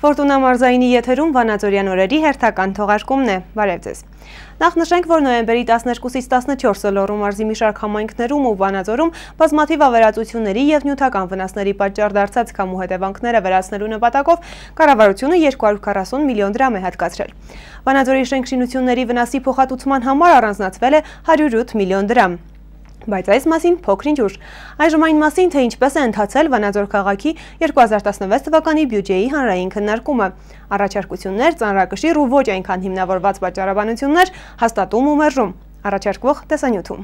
Ֆորտունա մարզայինի եթերում Վանաձորյան օրերի հերթական թողարկումն է։ Բարև ձեզ։ Նախ նշենք, որ նոյեմբերի 12-ից 14-ը Լոռու մարզի մի շարք համայնքներում ու Վանաձորում բազմաթիվ ավերածությունների եւ նյութական վնասների պատճառ դարձած քամու հետևանքները վերացնելու նպատակով կառավարությունը 240 միլիոն դրամ է հատկացրել։ Վանաձորի շենքշինությունների վնասի փոխհատուցման համար առանձնացվել է 108 միլիոն դրամ։ Բայց այս մասին փոքր-ինչ ուշ։ Այժմ այն մասին, թե ինչպես է ընթացել Վանաձոր քաղաքի 2016 թվականի բյուջեի հանրային քննարկումը։ Առաջարկություններ, ծանրակշիռ ու ոչ այնքան հիմնավորված պատճառաբանություններ, հաստատում ու մերժում։ Առաջարկվող տեսանյութում։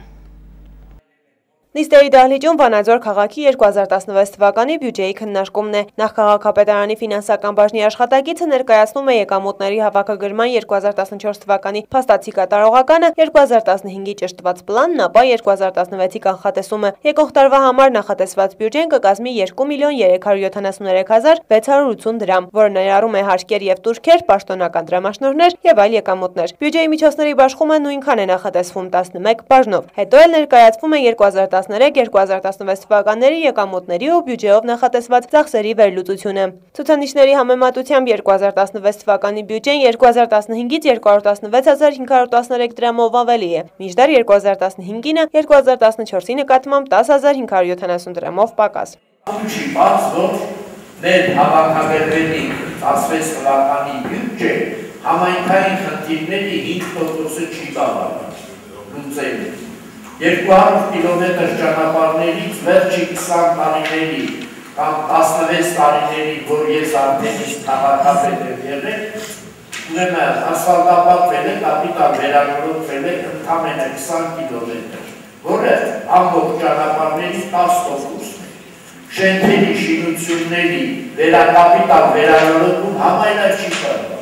Նիստերի դահլիճում Վանաձոր քաղաքի 2016 թվականի բյուջեի քննարկումն է։ Նախ քաղաքապետարանի ֆինանսական բաժնի աշխատակիցը ներկայացնում է եկամուտների հավաքագրման 2014 թվականի փաստացի կատարողականը, 2015-ի ճշտված պլանն, ապա 2016-ի կանխատեսումը։ Եկող տարվա համար նախատեսված բյուջեն կկազմի 2 միլիոն 373 հազար 680 դրամ, որը ներառում է հարկեր եւ տուրքեր, պաշտոնական դրամաշնորհներ եւ այլ եկամուտներ։ Բյուջեի միջոցների բաշխումը նույնքան է նախատեսվում 11 բաժնով։ Հետո էլ ներկայացվում է 2013-2016 թվականների եկամուտների ու բյուջեով նախատեսված ծախսերի վերլուծությունը։ Ցուցանիշների համեմատությամբ 2016 թվականի բյուջեն 2015-ից 216.513 դրամով ավելի է, մինչդեռ 2015-ին 2014-ի նկատմամբ 10.570 դրամով պակաս։ Չի բաց, որ մեր հավաքագրվելի 16 թվականի բյուջե համայնքային խնդիրների 5%-ը չի բավարարել։ 200 կիլոմետր ճանապարհներից վերջի 20 տարիների կամ 16 տարիների, որ ես արդեն իսկ քաղաքապետ եմ եղել, ուրեմն ասֆալտապատվել է, կապիտալ վերանորոգվել է ընդամենը 20 կիլոմետր, որը ամբողջ ճանապարհների 10%-ն է։ Շենքերի շինությունների վերակապիտալ վերանորոգում համայնք չի կարող։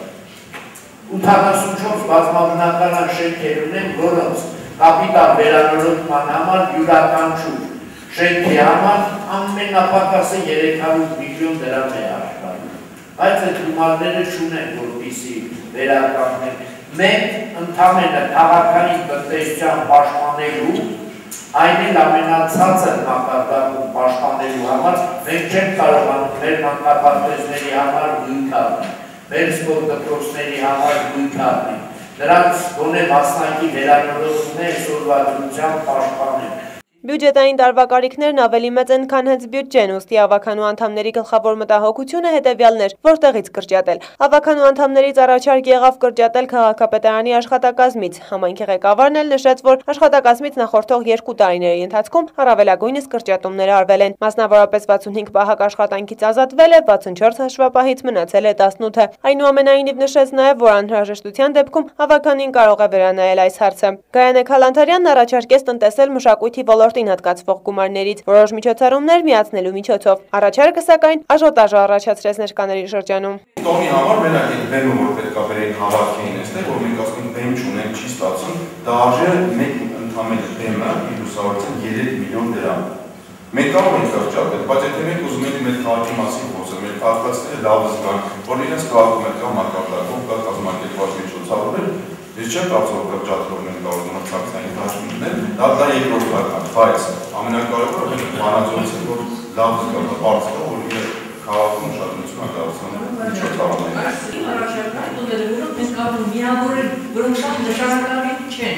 84 բազմաբնակարան շենքեր ունեն, որոնց կապիտալ վերանորոգման համար յուրաքանչյուր շենքի համար ամենապակասը 300 միլիոն դրամ է աշխատում։ Բայց այդ գումարները չունեն, որպեսզի վերականգնեն։ Մենք ընդամենը քաղաքային տնտեսության պաշտպանելու, այն էլ ամենացածր մակարդակում պաշտպանելու համար մենք չենք կարողանում մեր մանկապարտեզների համար գույք առնել, մեր սպորտ դպրոցների համար գույք առնել։ Նրանց գոնե մասնակի վերանորոգումն է այսօրվա դրությամբ պաշտպանել։ Բյուջետային տարվա կարիքներն ավելի մեծ են, քան հենց բյուջեն, ուստի ավականու անդամների գլխավոր մտահոգությունը հետևյալն էր, որտեղից կրճատել։ Ավականու անդամներից առաջարկ եղավ կրճատել քաղաքապետարանի աշխատակազմից։ Համայնքի ղեկավարն էլ նշեց, որ աշխատակազմից նախորդող 2 տարիների ընթացքում առավելագույնս կրճատումներ արվել են։ Մասնավորապես 65 պահակ աշխատանքից ազատվել է, 64 հաշվապահից մնացել է 18-ը։ Այնուամենայնիվ նշեց նաև, որ անհրաժեշտության դեպքում ավականին կարող է վերանայել այս հարցը։ Գայանե Քալանթարյանն առաջարկեց տնտեսել մշակույթի ոլորտին հատկացվող գումարներից որոշ միջոցառումներ միացնելու միջոցով։ Առաջարկը սակայն աժոտաժ առաջացրեց ներկաների շրջանում։ Տոնի համար մենակ այդ բեմը, որ պետք է բերեն հավաքին էստեղ, որ մենք ասում ենք բեմ չունենք, չի ստացվում, դա արժե մեկ ընդհանուր բեմը իր լուսավորության 3 միլիոն դրամ։ Մենք կարող ենք կրճատել, բայց եթե մենք ուզում ենք մեր քաղաքի մասին խոսել, մեր քաղաքացիները լավ զգան, որ իրենց քաղաքում կա մակարդակով, կա կազմակերպված միջոցառումներ, ես չեմ կարծում, որ կրճատվողն են կարող մրցակցային դաշտումներ, դա երկրորդ բան, բայց ամենակարևորը մենք Վանաձորից է, որ լավ զգան, բարձր է, որ իր քաղաքում ուշադրություն ակարացնել միջոցառումներ։ Իմ առաջարկները մենք կարող ենք միավորել, որոնք շատ նշանակալի չեն։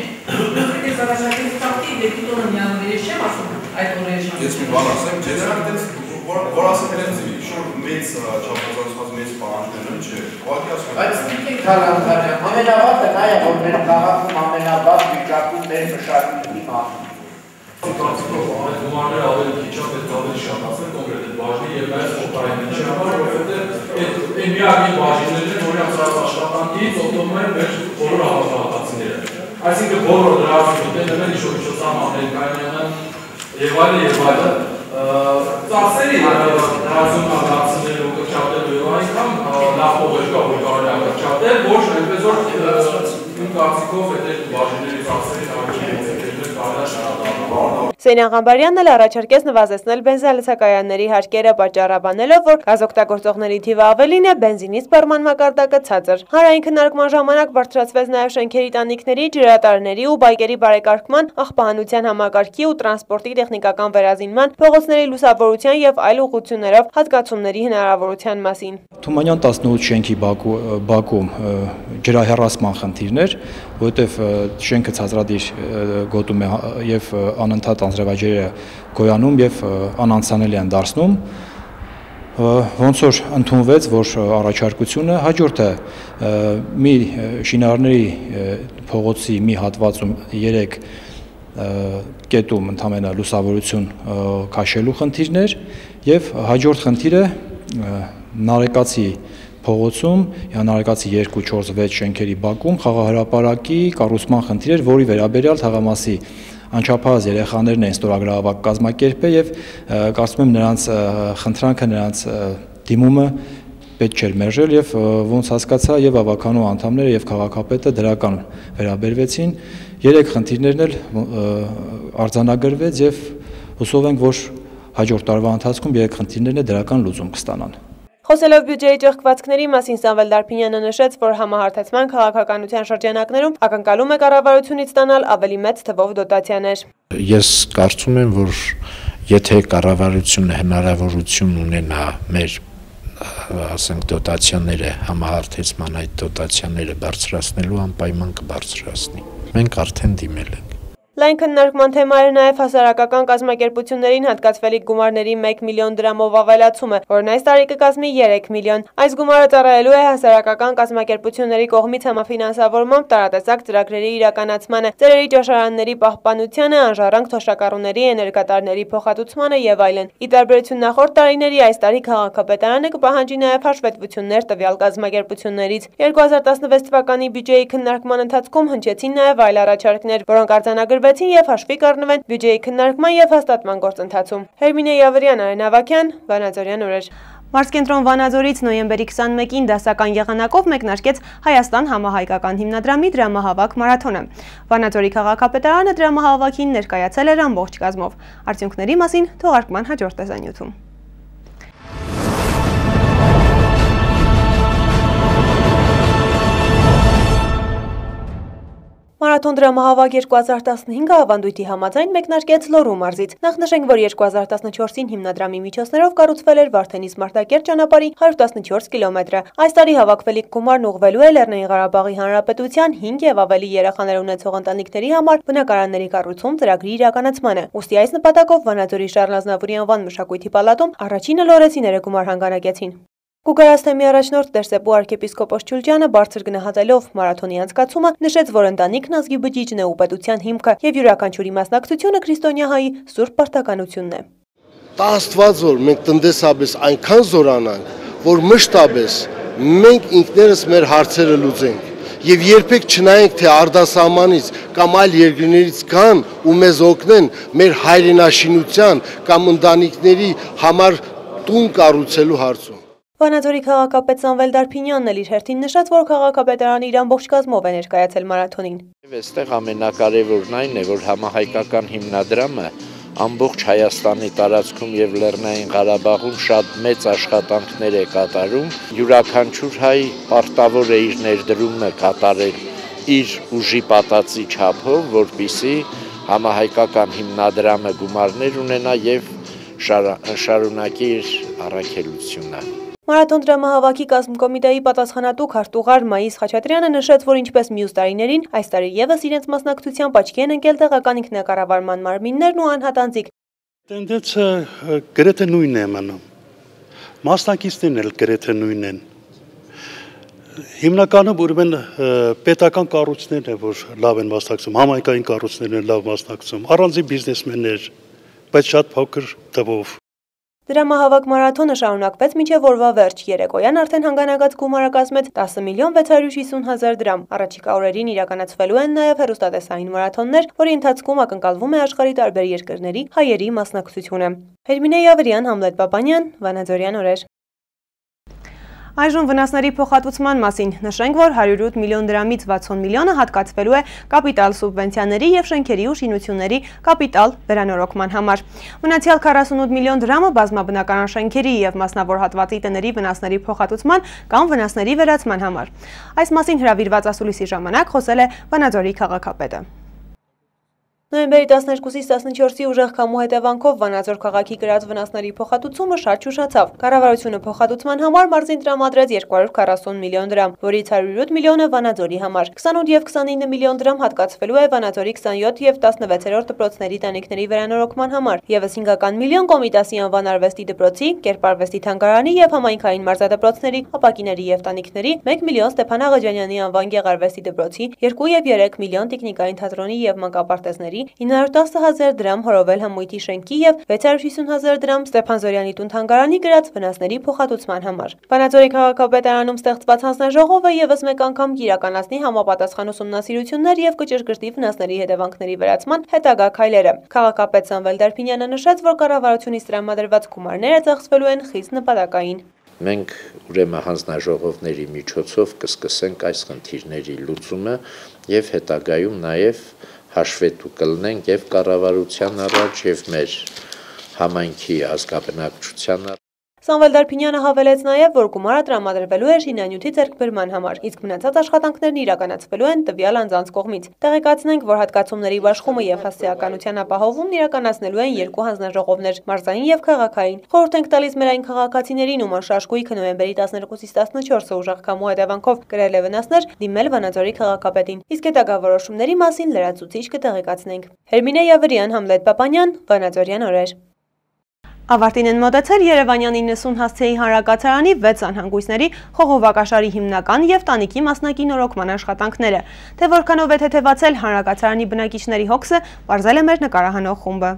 Ես առաջարկել ստատի դեպիտոնը միավորել, ես չեմ ասում այդ օրերի շան։ Ես մի բան ասեմ, ջերմակից, որ ասեմ իրենց շուտ մեծ չափազանցված մեծ պահանջներ չէ։ Ուղղակի ասում եմ։ Բայց Տիկին Քալանթարյան, ամենավատը նա է, որ մեր քաղաքում ամենավատ վիճակում մեր մշակույթի մասին։ Այդ գումարները ավելի քիչ է, պետք է ավելի շատ ասել կոնկրետ այդ բաժնի եւ այս օպերատիվի համար, որովհետեւ այդ միակ բաժիններն են, որոնց աշխատանքից օգտվում են մեր բոլոր հավաքածիները։ Այսինքն բոլոր դրամատուրգները միջոցառումներ կայանան եւ այլն ծախսերի ռացիոնալացնելու կրճատելու եւ այնքան լավ փոխեր կա, որ կարելի է կրճատել, ոչ այնպես որ իմ կարծիքով այդ բաժինների ծախսերի Հուսեյն Աղամբարյանն էլ առաջարկեց նվազեցնել բենզինալցակայանների հարկերը, պատճառաբանելով, որ գազօգտագործողների թիվը ավելին է, բենզինի սպառման մակարդակը ցածր։ Հանրային քննարկման ժամանակ բարձրացվեց նաև շենքերի, տանիքների, ջրատարների ու բայկերի բարեկարգման, աղբահանության համակարգի ու տրանսպորտի տեխնիկական վերազինման, փողոցների լուսավորության եւ այլ ուղղություններով հատկացումների հնարավորության մասին։ Թումանյան 18 շենքի բակում ջրահեռացման խնդիրներ, որովհետև շենքը ցածրադիր գոտում է եւ անընդհատ անձրևաջրերը գոյանում եւ անանցանելի են դարձնում, ոնց որ ընդունվեց, որ առաջարկությունը հաջորդը մի շինարարների փողոցի մի հատվածում 3 կետում ընդամենը լուսավորություն քաշելու խնդիրներ եւ հաջորդ խնդիրը Նարեկացի փողոցում, Նարեկացի 2, 4, 6 շենքերի բակում խաղահրապարակի կառուցման խնդիր էր, որի վերաբերյալ թաղամասի անչափահաս երեխաներն էին ստորագրահավաք կազմակերպել եւ կարծում եմ նրանց խնդրանքը, նրանց դիմումը պետք չէր մերժել եւ ոնց հասկացա եւ ավականու անդամները եւ քաղաքապետը դրական վերաբերվեցին։ 3 խնդիրներն էլ արձանագրվեց եւ հուսով ենք, որ հաջորդ տարվա ընթացքում 3 խնդիրներն էլ դրական լուծում կստանան։ Խոսելով բյուջեի ճեղքվածքների մասին Սամվել Դարփինյանը նշեց, որ համահարթեցման քաղաքականության շրջանակներում ակնկալում է կառավարությունից ստանալ ավելի մեծ թվով դոտացիաներ։ Ես կարծում եմ, որ եթե կառավարությունը հնարավորություն ունենա մեր ասենք դոտացիաները համահարթեցման այդ դոտացիաները բարձրացնելու, անպայման կբարձրացնի։ Մենք արդեն դիմել ենք։ Լայն քննարկման թեմա էր նաև հասարակական կազմակերպություններին հատկացվելիք գումարների 1 միլիոն դրամով ավելացումը, որն այս տարի կկազմի 3 միլիոն։ Այս գումարը ծառայելու է հասարակական կազմակերպությունների կողմից համաֆինանսավորմամբ տարատեսակ ծրագրերի իրականացմանը, ծերերի ճաշարանների պահպանությանը, անժառանգ թոշակառուների, էներգատարների փոխհատուցմանը եւ այլն։ Ի տարբերություն նախորդ տարիների, այս տարի քաղաքապետարանը կպահանջի նաև հաշվետվություններ տվյալ կազմակերպություններից։ 2016 թվականի բյուջեի քննարկման ընթացքում հնչեցին նաև այլ առաջարկներ, որոնք արձանագրվեցին եւ հաշվի կառնվեն բյուջեի քննարկման եւ հաստատման գործընթացում։ Հերմինե Յավրյան, Արեն Ավագյան, Վանաձորյան օրեր։ Մարզկենտրոն Վանաձորից նոյեմբերի 21-ին դասական եղանակով մեկնարկեց Հայաստան համահայկական հիմնադրամի դրամահավաք մարաթոնը։ Վանաձորի քաղաքապետարանը դրամահավաքին ներկայացել էր ամբողջ կազմով։ Արդյունքների մասին թողարկման հաջորդ տեսանյութում։ Մարաթոն դրամահավաք 2015-ը ավանդույթի համաձայն մեկնարկեց Լոռու մարզից։ Նախ նշենք, որ 2014-ին հիմնադրամի միջոցներով կառուցվել էր Վարդենիս Մարտակերտ ճանապարհի 114 կիլոմետրը։ Այս տարի հավաքվելիք գումարն ուղղվելու է Լեռնային Ղարաբաղի Հանրապետության 5 եւ ավելի երեխաներ ունեցող ընտանիքների համար բնակարանների կառուցում ծրագրի իրականացմանը։ Ուստի այս նպատակով Վանաձորի Շարլ Ազնավուրի անվան մշակույթի պալատում առաջինը լոռեցիները գումար հանգանակեցին։ Կուգարաստեմի առաջնորդ Տերսեպու arczepiskopos Ջուլջյանը բարձր գնահատելով մարաթոնի անցկացումը նշեց, որ ընտանիքն ազգի բջիջն է ու պետության հիմքը եւ յուրաքանչյուրի մասնակցությունը քրիստոնյա-հայի սուրբ պարտականությունն է։ Տա Աստված որ մենք տնտեսապես այնքան զորանանք, որ մշտապես մենք ինքներս մեր հարցերը լուծենք եւ երբեք չնայենք թե արտասահմանից կամ այլ երկրներից կան ու մեզ օգնեն մեր հայրենաշինության կամ ընտանիքների համար տուն կառուցելու հարցում։ Վանաձորի քաղաքապետ Սամվել Դարփինյանն էլ իր հերթին նշեց, որ քաղաքապետարանը իր ամբողջ կազմով է ներկայացել մարաթոնին։ Այստեղ ամենակարևորն այն է, որ համահայկական հիմնադրամը ամբողջ Հայաստանի տարածքում եւ Լեռնային Ղարաբաղում շատ մեծ աշխատանքներ է կատարում։ Յուրաքանչյուր հայ պարտավոր է իր ներդրումը կատարել իր ուժի պատածի չափով, որպեսզի համահայկական հիմնադրամը գումարներ ունենա եւ շարունակի իր առաքելությունը։ Մարաթոն դրամահավաքի կազմկոմիտեի պատասխանատու քարտուղար Մայիս Խաչատրյանը նշեց, որ ինչպես մյուս տարիներին, այս տարի եւս իրենց մասնակցությամբ աչքի են ընկել տեղական ինքնակառավարման մարմիններն ու անհատանձիկ։ Տենդենսը գրեթե նույնն է մնում։ Մասնակիցներն էլ գրեթե նույնն են։ Հիմնականում ուրեմն պետական կառույցներն են, որ լավ են մասնակցում, համայնքային կառույցներն են լավ մասնակցում, առանձին բիզնեսմեններ, բայց շատ փոքր թվով։ Դրամահավաք մարաթոնը շարունակվեց մինչև օրվա վերջ։ Երեկոյան արդեն հանգանակած գումարը կազմեց 10 միլիոն 650 հազար դրամ։ Առաջիկա օրերին իրականացվելու են նաև հեռուստատեսային մարաթոններ, որի ընթացքում ակնկալվում է աշխարհի տարբեր երկրների հայերի մասնակցությունը։ Հերմինե Յավրյան, Համլետ Պապանյան, Վանաձորյան օրեր։ Այժմ վնասների փոխհատուցման մասին նշենք, որ 108 միլիոն դրամից 60 միլիոնը հատկացվելու է կապիտալ սուբվենցիաների եւ շենքերի ու շինությունների կապիտալ վերանորոգման համար։ Մնացյալ 48 միլիոն դրամը բազմաբնական շենքերի եւ մասնավոր հատվածի տների վնասների փոխհատուցման կամ վնասների վերացման համար։ Այս մասին հրավիրված ասուլիսի ժամանակ խոսել է Վանաձորի քաղաքապետը։ Նոյեմբերի 12-ից 14-ի ուժեղ քամու հետևանքով Վանաձոր քաղաքի կրած վնասների փոխհատուցումը շատ շուշացավ։ Կառավարությունը փոխհատուցման համար մարզին տրամադրեց 240 միլիոն դրամ, որից 108 միլիոնը Վանաձորի համար։ 28 եւ 29 միլիոն դրամ հատկացվելու է Վանաձորի 27 եւ 16-րդ դպրոցների տանիքների վերանորոգման համար, եւս 5 միլիոն Կոմիտասի անվան արվեստի դպրոցի, Կերպարվեստի թանգարանի եւ համայնքային մարզադպրոցների, ապակիների եւ տանիքների, 1 միլիոն Ստեփան Աղաջանյանի անվան գեղարվեստի դպրոցի, 2 եւ 3 միլիոն տեխնիկային թատրոնի եւ մանկապարտեզների, 910,000 դրամ հորովել համույթի շենքի եւ 650,000 դրամ Ստեփան Զորյանի տուն թանգարանի գրած վնասների փոխհատուցման համար։ Վանաձորի քաղաքապետարանում ստեղծված հանձնաժողովը եւս մեկ անգամ կիրականացնի համապատասխան ուսումնասիրություններ եւ կճշգրտի վնասների հետևանքների վերացման հետագա քայլերը։ Քաղաքապետ Սամվել Դարփինյանը նշեց, որ կառավարությունից տրամադրված գումարները ծախսվելու են խիստ նպատակային։ Մենք ուրեմն հանձնաժողովների միջոցով կսկսենք այս խնդիրների լուծումը եւ հետագայում նաեւ հաշվետու կլնենք եւ կառավարության առաջ եւ մեր համայնքի ազգաբնակչության առաջ։ Սամվել Դարփինյանը հավելեց նաև, որ գումարը տրամադրվելու է շինանյութի ձեռքբերման համար, իսկ մնացած աշխատանքներն իրականացվելու են տվյալ անձանց կողմից։ Տեղեկացնենք, որ հատկացումների իշխումը եւ հասարակության ապահովումն իրականացնելու են երկու հանձնաժողովներ՝ մարզային եւ քաղաքային։ Խորհուրդ ենք տալիս մեր այն քաղաքացիներին, ում անշաշկույքը նոյեմբերի 12-ից 14-ը ուժեղ քամու հետևանքով կրել է վնասներ, դիմել Վանաձորի քաղաքապետին։ Իսկ հետագա որոշումների մասին լրացուցիչ կտեղեկացնենք։ Հերմինե Յավրյան, Համլետ Պապանյան, Վանաձորյան օրեր։ Ավարտին են մոտեցել Երևանյան 90 հասցեի հանրակացարանի 6 անհանգույցների խողովակաշարի հիմնական եւ տանիքի մասնակի նորոգման աշխատանքները։ Թե որքանով է թեթևացել հանրակացարանի բնակիչների հոգսը, բարձել է մեր նկարահանող խումբը։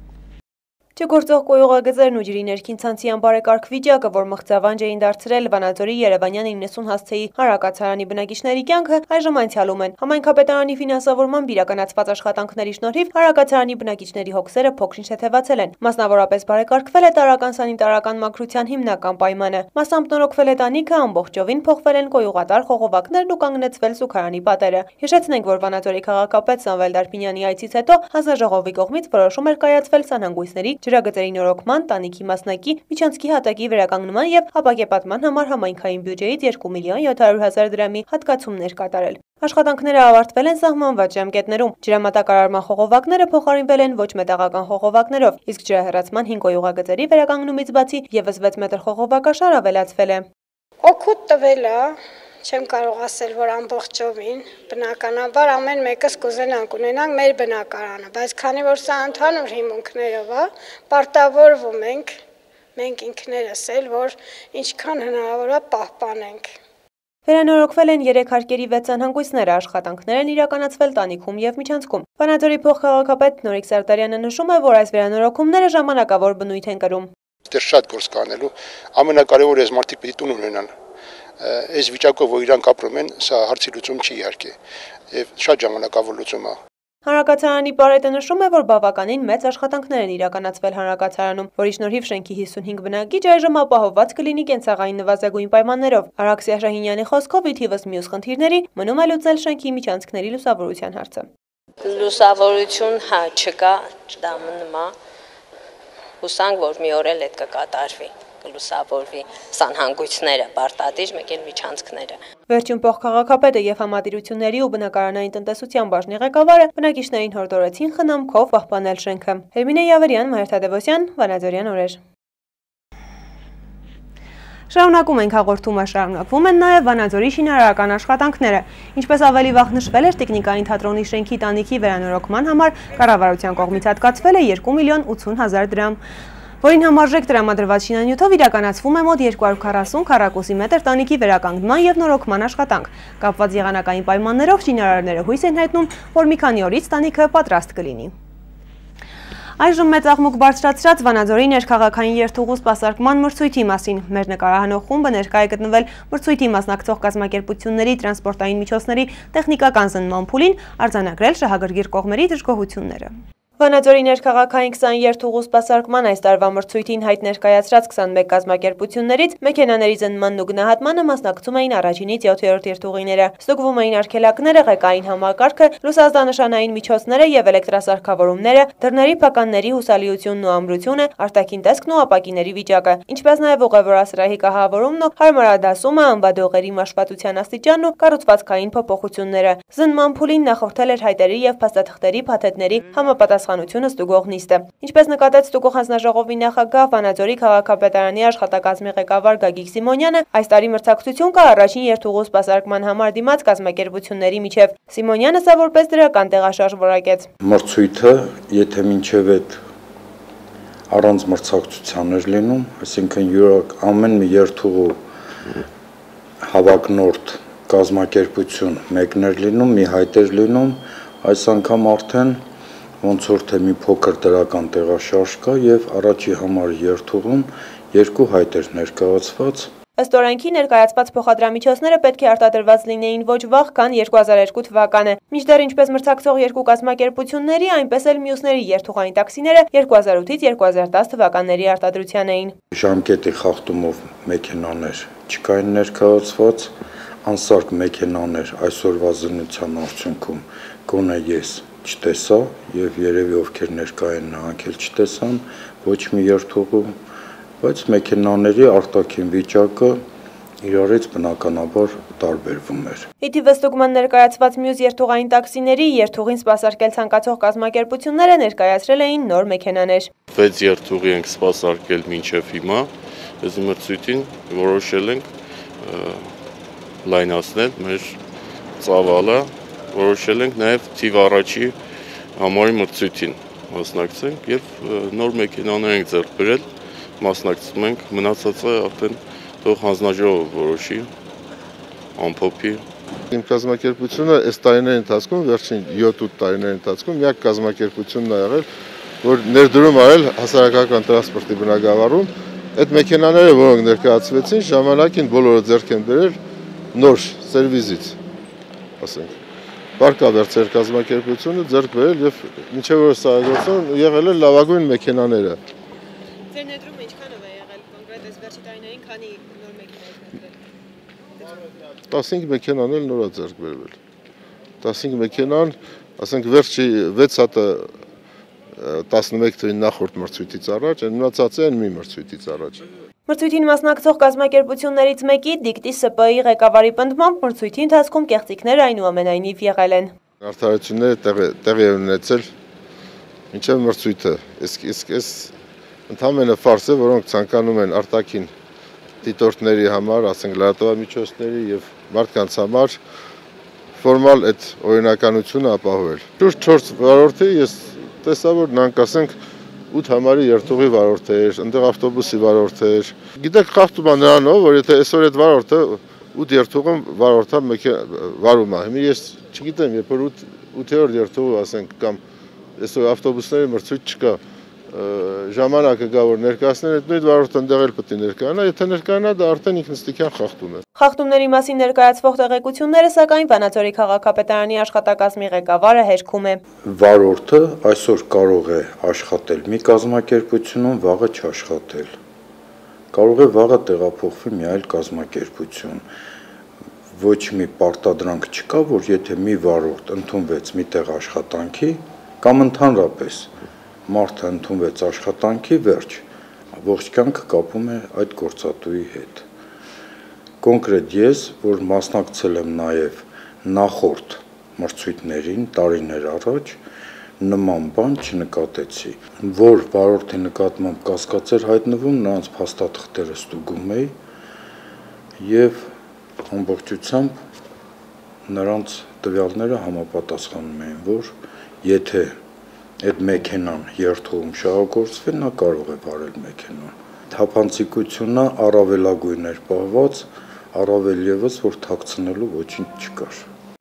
Չգործող կոյուղագծերն ու ջրի ներքին ցանցի անբարեկարգ վիճակը, որ մղձավանջ էին դարձրել Վանաձորի Երևանյան 90 հասցեի հանրակացարանի բնակիչների կյանքը, այժմ անցյալում են։ Համայնքապետարանի ֆինանսավորմամբ իրականացված աշխատանքների շնորհիվ հանրակացարանի բնակիչների հոգսերը փոքրինչ թեթևացել են։ Մասնավորապես բարեկարգվել է տարրական սանիտարական մաքրության հիմնական պայմանը։ Մասամբ նորոգվել է տանիքը, ամբողջովին փոխվել են կոյուղատար խողովակներն ու կանգնեցվել զուգարանի պատերը։ Հիշեցնենք, որ Վանաձորի քաղաքապետ Սամվել Դարփինյանի այցից հետո հանձնաժողովի կողմից որոշում էր կայացվել սանհանգույցների ջրագծերի նորոգման, տանիքի մասնակի, միջանցքի հատակի վերականգնման եւ ապակեպատման համար համայնքային բյուջեից 2 միլիոն 700,000 դրամի հատկացումներ կատարել։ Աշխատանքները ավարտվել են սահմանված ժամկետներում։ Ջրամատակարարման խողովակները փոխարինվել են ոչ մետաղական խողովակներով, իսկ ջրահեռացման 5 կոյուղագծերի վերականգնումից բացի եւս 6 մետր խողովակաշար ավելացվել է։ Օգուտ տվել է, չեմ կարող ասել, որ ամբողջովին, բնականաբար ամեն մեկս կուզենանք ունենանք մեր բնակարանը, բայց քանի որ սա ընդհանուր հիմունքներով է, պարտավորվում ենք մենք ինքներս էլ, որ ինչքան հնարավոր է պահպանենք։ Վերանորոգվել են 3 հարկերի 6 անհանգույցները, աշխատանքներ են իրականացվել տանիքում եւ միջանցքում։ Վանաձորի փոխքաղաքապետ Նորիկ Սարտարյանը նշում է, որ այս վերանորոգումները ժամանակավոր բնույթ են կրում։ Դեռ շատ գործ կանելու, ամենակարևորը այս մարդիկ պիտի տուն ունենան։ Այս վիճակով, որ իրանք ապրում են, սա հարցի լուծում չի իհարկե, եւ շատ ժամանակավոր լուծում է։ Հանրակացարանի պարետը նշում է, որ բավականին մեծ աշխատանքներ են իրականացվել հանրակացարանում, որի շնորհիվ շենքի 55 բնակիչ այժմ ապահովված կլինի կենցաղային նվազագույն պայմաններով։ Արաքսիա Շահինյանի խոսքով, ի թիվս մյուս խնդիրների, մնում է լուծել շենքի միջանցքների լուսավորության հարցը։ Լուսավորություն չկա, դա մնում է։ Հուսանք, որ մի օր էլ այդ կկատարվի, կլուսավորվի սանհանգույցները, պարտադիր, մեկ էլ միջանցքները։ Վերջին փոխքաղաքապետը եւ համատիրությունների ու բնակարանային տնտեսության բաժնի ղեկավարը բնակիչներին հորդորեցին խնամքով պահպանել շենքը։ Հերմինե Յավրյան, Մհեր Թադևոսյան, Վանաձորյան օրեր։ Շարունակում ենք հաղորդումը, շարունակվում են նաև Վանաձորի շինարարական աշխատանքները։ Ինչպես ավելի վաղ նշվել էր, տեխնիկային թատրոնի շենքի տանիքի վերանորոգման համար կառավարության կողմից հատկացվել է 2 միլիոն 80,000 դրամ, որին համարժեք տրամադրված շինանյութով իրականացվում է մոտ 240 քառակուսի մետր տանիքի վերականգնման եւ նորոգման աշխատանք։ Կապված եղանակային պայմաններով շինարարները հույս են հայտնում, որ մի քանի օրից տանիքը պատրաստ կլինի։ Այժմ մեծ աղմուկ բարձրացրած Վանաձորի ներքաղաքային երթուղու սպասարկման մրցույթի մասին։ Մեր նկարահանող խումբը ներկա է գտնվել մրցույթի մասնակցող կազմակերպությունների տրանսպորտային միջոցների տեխնիկական զննման փուլին արձանագրել շահագրգիռ կողմերի դժգոհությունները։ Վանաձորի ներքաղաքային 20 երթուղու սպասարկման այս տարվա մրցույթին հայտ ներկայացրած 21 կազմակերպություններից մեքենաների զննմանն ու գնահատմանը մասնակցում էին առաջինից 7-րդ երթուղիները։ Ստուգվում էին արգելակները, ղեկային համակարգը, լուսազդանշանային միջոցները եւ էլեկտրասարքավորումները, դռների փականների հուսալիությունն ու ամրությունը, արտաքին տեսքն ու ապակիների վիճակը, ինչպես նաեւ ուղևորասրահի կահավորումն ու հարմարադասումը, անվադողերի մաշվածության աստիճանն ու կառուցվածքային փոփոխությունները։ Զննման փուլին նախորդել էր հայտերի եւ փաստաթղթերի փաթեթների համապատասխանությունը ստուգող նիստը։ Ինչպես նկատեց ստուգող հանձնաժողովի նախագահ Վանաձորի քաղաքապետարանի աշխատակազմի ղեկավար Գագիկ Սիմոնյանը, այս տարի մրցակցություն կա առաջին երթուղու սպասարկման համար դիմաց կազմակերպությունների միջև։ Սիմոնյանը սա որպես դրական տեղաշարժ որակեց։ Մրցույթը, եթե մինչև այդ առանց մրցակցության էր լինում, այսինքն ամեն մի երթուղու հավակնորդ կազմակերպություն մեկն էր լինում, մի հայտ էր լինում, այս անգամ արդեն ոնց որ թե մի փոքր դրական տեղաշարժ կա եւ առաջի համար երթուղում 2 հայտ էր ներկայացված։ Ըստ օրենքի ներկայացված փոխադրամիջոցները պետք է արտադրված լինեին ոչ վաղ, քան 2002 թվականը։ Մինչդեռ ինչպես մրցակցող երկու կազմակերպությունների, այնպես էլ մյուսների երթուղային տաքսիները 2008-ից 2010 թվականների արտադրության էին։ Ժամկետի խախտումով մեքենաներ չկային ներկայացված, անսարք մեքենաներ այսօրվա զննության արդյունքում գոնե ես չտեսա եւ երևի ովքեր ներկա են նրանք էլ չտեսան ոչ մի երթուղու, բայց մեքենաների արտաքին վիճակը իրարից բնականաբար տարբերվում էր։ Իդիվը ստուգման ներկայացված մյուս երթուղային տաքսիների երթուղին սպասարկել ցանկացող կազմակերպությունները ներկայացրել էին նոր մեքենաներ։ 6 երթուղի ենք սպասարկել մինչև հիմա, այս մրցույթին որոշել ենք լայնացնել մեր ծավալը, որոշել ենք նաև թիվ առաջի համարի մրցույթին մասնակցենք եւ նոր մեքենաներ ենք ձեռք բերել, մասնակցում ենք, մնացածը արդեն թող հանձնաժողովը որոշի, ամփոփի։ Իմ կազմակերպությունը այս տարիների ընթացքում, վերջին 7-8 տարիների ընթացքում միակ կազմակերպությունն է եղել, որ ներդրում արել հասարակական տրանսպորտի բնագավառում, այդ մեքենաները, որոնք ներկայացվեցին, ժամանակին բոլորը ձեռք են բերել նոր սերվիզից, ասենք։ Բարգավերցեր կազմակերպությունը ձեռք բերել եւ մինչեւ որ սա եղել է լավագույն մեքենաները։ Ձեր ներդրումը ինչքանով է եղել կոնկրետ այս վերջի տարիներին, քանի նոր մեքենա եք բերել։ 15 մեքենան էլ նոր է ձեռք բերվել։ 15 մեքենան, ասենք վերջի 6 հատը 11 թվականի նախորդ մրցույթից առաջ, այն մնացածը այն մի մրցույթից առաջ։ Մրցույթին մասնակցող կազմակերպություններից մեկի դիկտի ՍՊ-ի ղեկավարի պնդմամբ մրցույթի ընթացքում կեղծիքներ այնուամենայնիվ եղել են։ Արդարությունները տեղի են ունեցել մինչև մրցույթը։ Այս ընդհանրապես ֆարս է, որոնք ցանկանում են արտաքին դիտորդների համար, ասենք լրատվամիջոցների եւ մարդկանց համար ֆորմալ այդ օրինականությունը ապահովել։ Շուրջ 4 վարորդի ես տեսա, որ նրանք ասենք 8 համարի երթուղի վարորդ էր, այնտեղ ավտոբուսի վարորդ էր։ Գիտեք, խախտում է նրանով, որ եթե այսօր այդ վարորդը 8 երթուղում վարորդա վարում է։ Հիմա ես չգիտեմ, երբ որ 8-րդ երթուղը, ասենք, կամ այսօր ավտոբուսների մրցույթ չկա, ժամանակը գա որ ներկայացնել այդ նույն վարորդը ընդեղ էլ պետք է ներկայանա, եթե ներկայանա դա արդեն ինքնստիկյան խախտում է։ Խախտումների մասին ներկայացվող տեղեկությունները սակայն Վանաձորի քաղաքապետարանի աշխատակազմի ղեկավարը հերքում է։ Վարորդը այսօր կարող է աշխատել մի կազմակերպությունում, վաղը չաշխատել։ Կարող է վաղը տեղափոխվի մի այլ կազմակերպություն։ Ոչ մի պարտադրանք չկա, որ եթե մի վարորդ ընդունվեց մի տեղ աշխատանքի կամ ընդհանրապես մարդը ընդունվեց աշխատանքի, վերջ, ողջ կյանքը կապում է այդ գործատուի հետ։ Կոնկրետ ես, որ մասնակցել եմ նաև նախորդ մրցույթներին տարիներ առաջ, նման բան չնկատեցի, որ վարորդի նկատմամբ կասկած էր հայտնվում, նրանց փաստաթղթերը ստուգում էի եւ ամբողջությամբ նրանց տվյալները համապատասխանում էին, որ եթե այդ մեքենան երթուղում շահագործվի, նա կարող է վարել մեքենան։ Թափանցիկությունը առավելագույն էր պահված, առավել ևս, որ թաքցնելու ոչինչ չկար։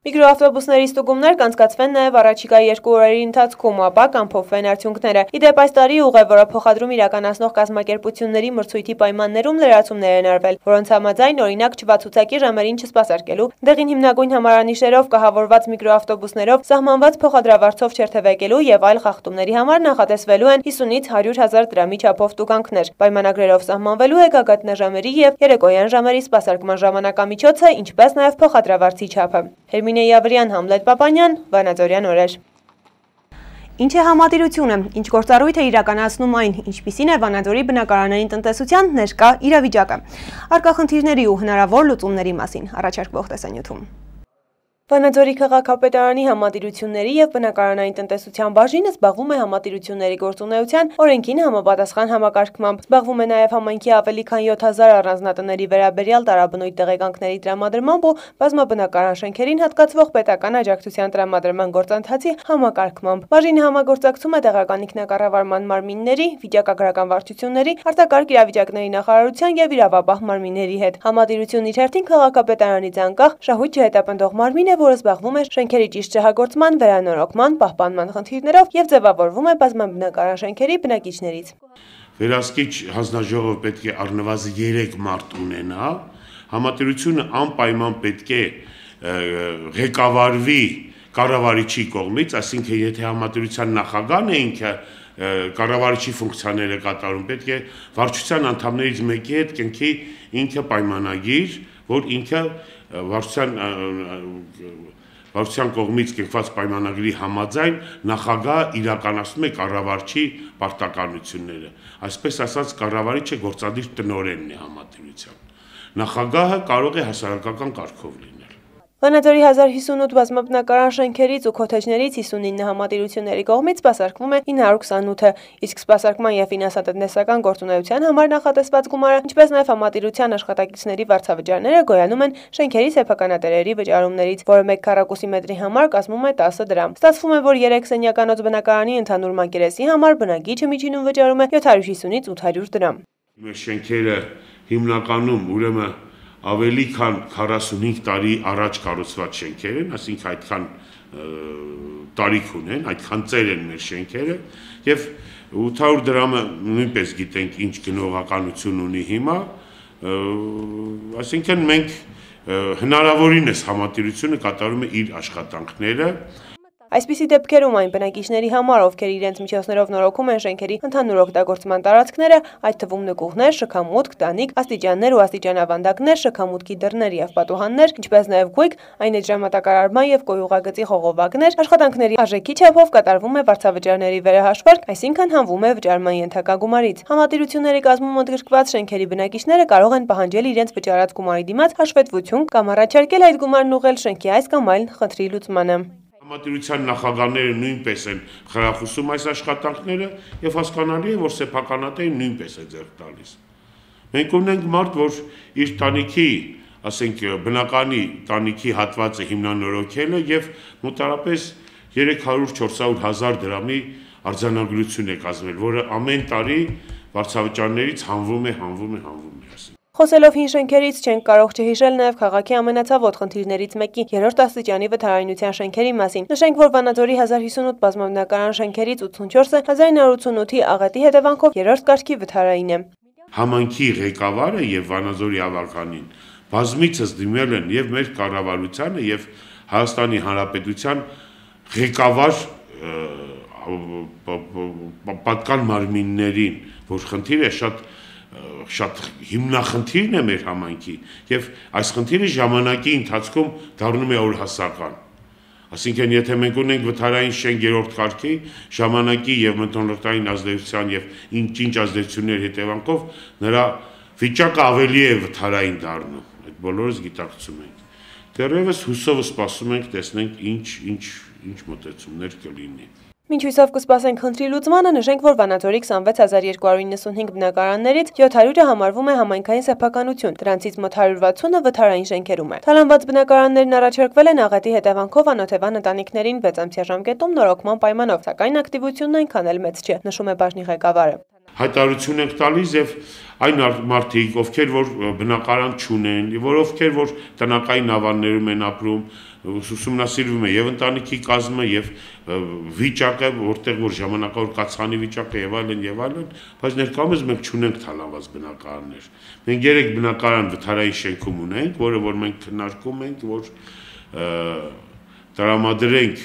Միկրոավտոբուսների ստուգումներ կանցկացվեն նաև առաջիկա 2 օրերի ընթացքում, ապա կանփոփվեն արդյունքները։ Ի դեպ, այս տարի ուղևորը փոխադրում իրականացնող կազմակերպությունների մրցույթի պայմաններում լրացումներ են արվել, որոնց համաձայն օրինակ չվացուցակի ժամերին չսպասարկելու, դեղին հիմնագույն համարանիշերով կահավորված միկրոավտոբուսներով սահմանված փոխադրավարձով չերթևեկելու եւ այլ խախտումների համար նախատեսվելու են 50-ից 100,000 դրամի չափով տուգանքներ։ Պայմանագրերով սահմանվելու է գագաթնաժամերի եւ երեկոյան ժամերի սպասարկման ժամանակամիջոցը, ինչպես նաև փոխադրավարձի չափը։ Ավրյան, Համլետ Պապանյան, Վանաձորյան օրեր։ Ինչ է համատիրությունը, ինչ գործառույթ է իրականացնում այն, ինչպիսին է Վանաձորի բնակարանային տնտեսության ներկա իրավիճակը, առկա խնդիրների ու հնարավոր լուծումների մասին առաջարկվող տեսանյութում։ Վանաձորի քաղաքապետարանի համատիրությունների եւ բնակարանային տնտեսության բաժինը զբաղվում է համատիրությունների գործունեության օրենքին համապատասխան համակարգմամբ։ Զբաղվում է նաեւ համայնքի ավելի քան 7000 առանձնատների վերաբերյալ տարաբնույթ տեղեկանքների տրամադրմամբ ու բազմաբնակարան շենքերին հատկացվող պետական աջակցության տրամադրման գործընթացի համակարգմամբ։ Բաժինը համագործակցում է տեղական ինքնակառավարման մարմինների, վիճակագրական վարչությունների, արտակարգ իրավիճակների նախարարության եւ իրավապահ մարմինների հետ։ Համատիրությունն իր հերթին քաղաքապետարանից անկախ շահույթ չհետապնդող մարմին է, որը զբաղվում է շենքերի ճիշտ շահագործման, վերանորոգման, պահպանման խնդիրներով եւ ձևավորվում է բազմաբնակարան շենքերի բնակիչներից։ Վերահսկիչ հանձնաժողովը պետք է առնվազն 3 մարդ ունենա, համատիրությունը անպայման պետք է ղեկավարվի կառավարիչի կողմից, այսինքն եթե համատիրության նախագահն է ինքը կառավարիչի ֆունկցիաները կատարում, պետք է վարչության անդամներից մեկի հետ կնքի ինքը պայմանագիր, որ ինքը վարչության կողմից կնքված պայմանագրի համաձայն նախագահը իրականացնում է կառավարչի պարտականությունները։ Այսպես ասած, կառավարիչը գործադիր տնօրենն է համատիրության։ Նախագահը կարող է հասարակական կարգով լինել։ Վանաձորի 1058 բազմաբնակարան շենքերից ու քոթեջներից 59 համատիրությունների կողմից սպասարկվում է 928-ը, իսկ սպասարկման եւ ֆինանսատնտեսական գործունեության համար նախատեսված գումարը, ինչպես նաեւ համատիրության աշխատակիցների վարձավճարները գոյանում են շենքերի սեփականատերերի վճարումներից, որը 1 քառակուսի մետրի համար կազմում է 10 դրամ։ Ստացվում է, որ 3 սենյականոց բնակարանի ընդհանուր մակերեսի համար բնակիչը միջինում վճարում է 750-ից 800 դրամ։ Մեր շենքերը հիմնականում ուրեմն ավելի քան 45 տարի առաջ կառուցված շենքեր են, այսինքն այդքան տարիք ունեն, այդքան ծեր են մեր շենքերը եւ 800 դրամը նույնպես գիտենք ինչ գնողականություն ունի հիմա, այսինքն մենք հնարավորինս համատիրությունը կատարում է իր աշխատանքները։ Այսպիսի դեպքերում այն բնակիչների համար, ովքեր իրենց միջոցներով նորոգում են շենքերի ընդհանուր օգտագործման տարածքները, այդ թվում նկուղներ, շքամուտք, տանիք, աստիճաններ ու աստիճանավանդակներ, շքամուտքի դռներ եւ պատուհաններ, ինչպես նաեւ գույք, այն էջրամատակարարման եւ կոյուղագծի խողովակներ, աշխատանքների արժեքի չափով կատարվում է վարձավճարների վերահաշվարկ, այսինքն հանվում է վճարման ենթակա գումարից։ Համատիրությունների կազմում ընդգրկված շենքերի բնակիչները կարող են պահանջել իրենց վճարած գումարի դիմաց հաշվետվություն կամ առաջարկել այդ գումարն ուղղել շենքի այս կամ այլ խնդրի լուծմանը։ Համատիրության նախագահները նույնպես են խրախուսում այս աշխատանքները եւ հասկանալի է, որ սեփականատերին նույնպես է ձեռք տալիս։ Մենք ունենք մարդ, որ իր տանիքի, ասենք բնականի տանիքի հատվածը հիմնանորոգել է եւ մոտարապես 300-400 հազար դրամի արձանագրություն է կազմել, որը ամեն տարի վարձավճարներից հանվում է։ Խոսելով հին շենքերից չենք կարող չհիշել նաև քաղաքի ամենացավոտ խնդիրներից մեկի 3-րդ աստիճանի վթարայնության շենքերի մասին։ Նշենք, որ Վանաձորի 1058 բազմաբնակարան շենքերից 84-ը 1988-ի աղետի հետևանքով 3-րդ կարգի վթարային է։ Համայնքի ղեկավարը եւ Վանաձորի ավականին բազմիցս դիմել են եւ մեր կառավարությանը եւ Հայաստանի Հանրապետության ղեկավար պատկան մարմիններին, որ խնդիրը շատ հիմնախնդիրն է մեր համայնքի եւ այս խնդիրը ժամանակի ընթացքում դառնում է օրհասական։ Այսինքն եթե մենք ունենք վթարային շենք 3-րդ կարգի ժամանակի եւ մթնոլորտային ազդեցության եւ ինչ ազդեցությունների հետևանքով նրա վիճակը ավելի է վթարային դառնում։ Այդ բոլորս գիտակցում ենք։ Դեռևս հուսով սպասում ենք տեսնենք ինչ մոտեցումներ կլինի։ Մինչ հույսով կսպասենք խնդրի լուծմանը, նշենք, որ Վանաձորի 26295 բնակարաններից 700-ը համարվում է համայնքային սեփականություն, դրանցից մոտ 160-ը վթարային շենքերում է։ Թալանված բնակարաններն առաջարկվել են աղետի հետևանքով անօթևան ընտանիքներին 6 ամսյա ժամկետում նորոգման պայմանով, սակայն ակտիվությունն այնքան էլ մեծ չէ, նշում է բաժնի ղեկավարը։ Հայտարարություն ենք տալիս եւ այն մարդիկ, ովքեր որ բնակարան չունեն, ովքեր որ տնական ավաններում են ապրում, ուսումնասիրվում է եւ ընտանիքի կազմը եւ վիճակը, որտեղ որ ժամանակավոր կացանի վիճակը եւ այլն, բայց ներկայումս մենք չունենք թալանված բնակարաններ։ Մենք 3 բնակարան վթարային շենքում ունենք, որը որ մենք քննարկում ենք, որ տրամադրենք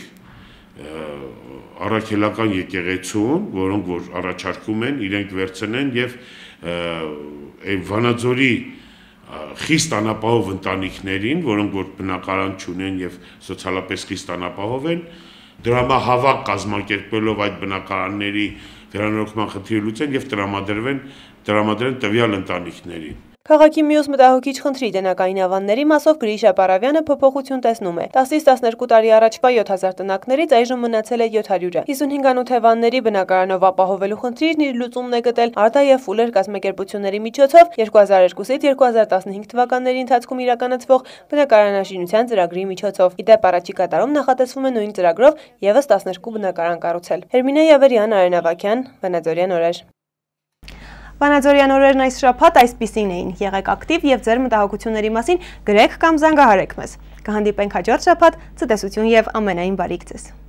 առաքելական եկեղեցուն, որոնք որ առաջարկում են, իրենք վերցնեն եւ Վանաձորի խիստ անապահով ընտանիքներին, որոնք որ բնակարան չունեն եւ սոցիալապես խիստ անապահով են, դրամահավաք կազմակերպելով այդ բնակարանների վերանորոգման խնդիրը լուծեն եւ տրամադրեն տվյալ ընտանիքներին։ Քաղաքի մյուս մտահոգիչ խնդրի տնական ավանների մասով Գրիշա Պարավյանը փոփոխություն տեսնում է։ 10-12 տարի առաջվա 7000 տնակներից այժմ մնացել է 700-ը։ 55 ավանների բնակարանով ապահովելու խնդիրն իր լուծումն է գտել Արտա եւ Ֆուլեր կազմակերպությունների միջոցով 2002-ից 2015 թվականների ընթացքում իրականացվող բնակարանաշինության ծրագրի միջոցով։ Իդեպ առաջիկա տարում նախատեսվում է նույն ծրագրով եւս 12 բնակարան կառուցել։ Հերմինե Յավերյան, Արեն Ավագյան, Վանաձորյան օրեր։ Վանաձորյան օրերն այս շաբաթ այսպիսին էին։ Եղեք ակտիվ եւ ձեր մտահոգությունների մասին գրեք կամ զանգահարեք մեզ։ Կհանդիպենք հաջորդ շաբաթ, ցտեսություն եւ ամենայն բարիք ձեզ։